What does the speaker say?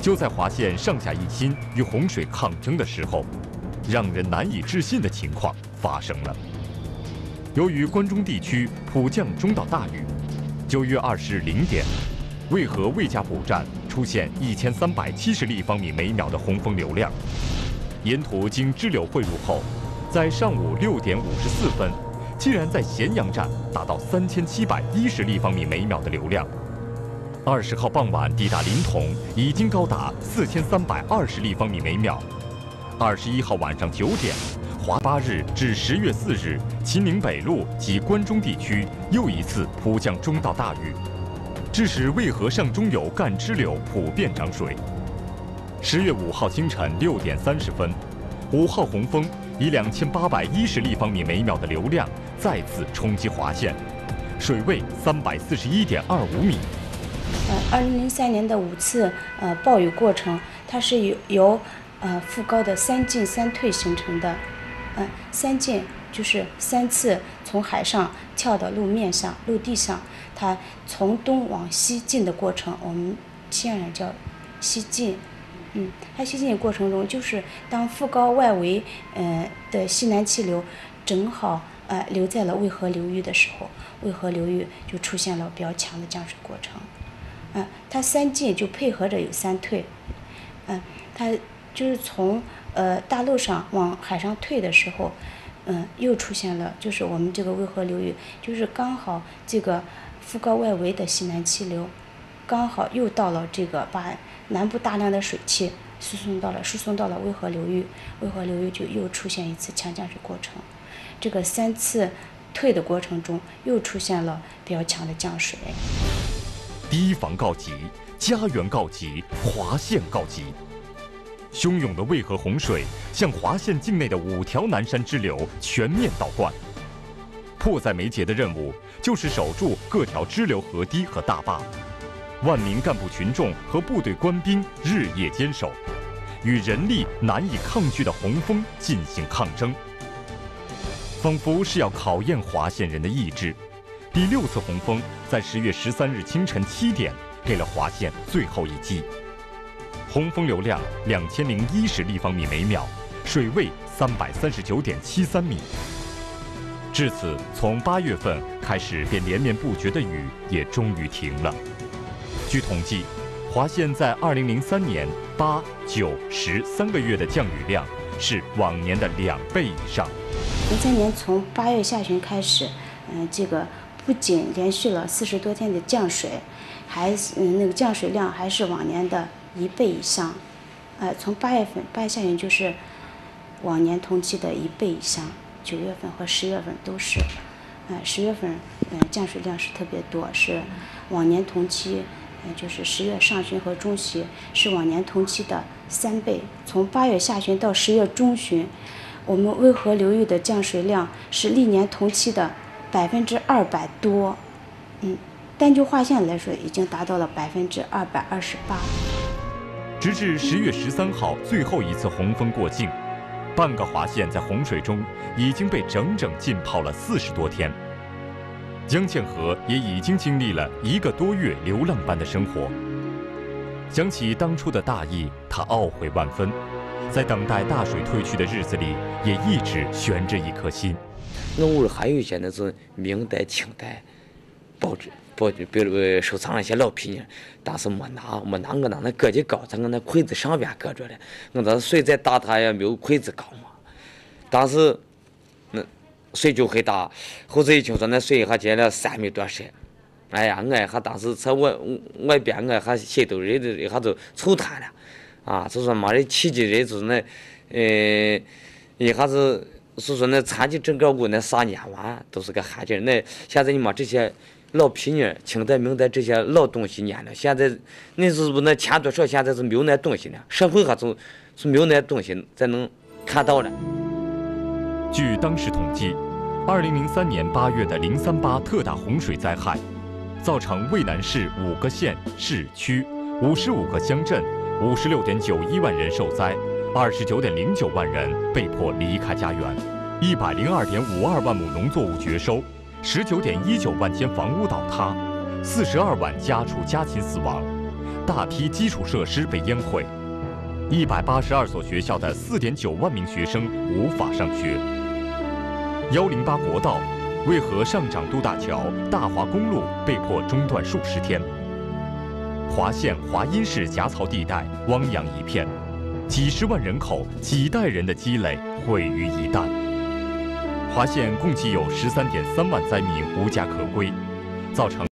就在华县上下一心与洪水抗争的时候，让人难以置信的情况发生了。由于关中地区普降中到大雨，9月20日0点，渭河魏家堡站出现1370立方米每秒的洪峰流量，沿途经支流汇入后，在上午6点54分，竟然在咸阳站达到3710立方米每秒的流量。20号傍晚抵达临潼，已经高达4320立方米每秒。21号晚上9点，华8日至10月4日，秦岭北路及关中地区又一次普降中到大雨，致使渭河上中游干支流普遍涨水。10月5号清晨6点30分，5号洪峰以2810立方米每秒的流量再次冲击华县，水位341.25米。 2003年的5次暴雨过程，它是由副高的3进3退形成的。3进就是3次从海上跳到陆地上，它从东往西进的过程，我们西安人叫西进。它西进的过程中，就是当副高外围的西南气流正好流在了渭河流域的时候，渭河流域就出现了比较强的降水过程。它3进就配合着有3退，它就是从大陆上往海上退的时候，又出现了，就是我们这个渭河流域，就是刚好这个副高外围的西南气流，刚好又到了这个把南部大量的水汽输送到了渭河流域，渭河流域就又出现一次强降水过程。这个3次退的过程中，又出现了比较强的降水。 堤防告急，家园告急，华县告急。汹涌的渭河洪水向华县境内的5条南山支流全面倒灌。迫在眉睫的任务就是守住各条支流河堤和大坝。万名干部群众和部队官兵日夜坚守，与人力难以抗拒的洪峰进行抗争，仿佛是要考验华县人的意志。第6次洪峰在10月13日清晨7点给了华县最后一击，洪峰流量2010立方米每秒，水位339.73米。至此，从8月份开始便连绵不绝的雨也终于停了。据统计，华县在2003年8、9、10 3个月的降雨量是往年的2倍以上。 03年从8月下旬开始，这个不仅连续了40多天的降水，那个降水量还是往年的1倍以上。从8月下旬就是往年同期的1倍以上，9月份和10月份都是。10月份降水量是特别多，是往年同期，就是10月上旬和中旬是往年同期的3倍。从8月下旬到10月中旬，我们渭河流域的降水量是历年同期的200%多，单就华县来说，已经达到了228%。 直至10月13号最后一次洪峰过境，半个华县在洪水中已经被整整浸泡了40多天。江堑河也已经经历了1个多月流浪般的生活。想起当初的大意，他懊悔万分，在等待大水退去的日子里，也一直悬着一颗心。 我屋里还有一些那是明代、清代报纸，比如收藏了一些老皮呢，当时没拿，我那搁的高，咱搁那柜子上边搁着的。我那水再大，它也没有柜子高嘛。当时那水就很大，后头一听说那水还进了3米多深，哎呀，我还当时在外边，我还心头人一下就抽痰了，啊，就说妈的气急人就是那，一下子。是说那残疾整个屋那3年完都是个寒劲，那现在你把这些老皮呢，清代明代这些老东西撵了，现在那是不那钱多少，现在是没有那东西了，社会还是没有那东西才能看到了。 据当时统计，2003年8月的038特大洪水灾害，造成渭南市5个县市区55个乡镇56.91万人受灾。29.09万人被迫离开家园，102.52万亩农作物绝收，19.19万间房屋倒塌，42万家畜家禽死亡大批基础设施被淹毁，182所学校的4.9万名学生无法上学。108国道为何上长渡大桥、大华公路被迫中断数十天？华县华阴市夹槽地带汪洋一片，几十万人口、几代人的积累毁于一旦。华县共计有13.3万灾民无家可归，造成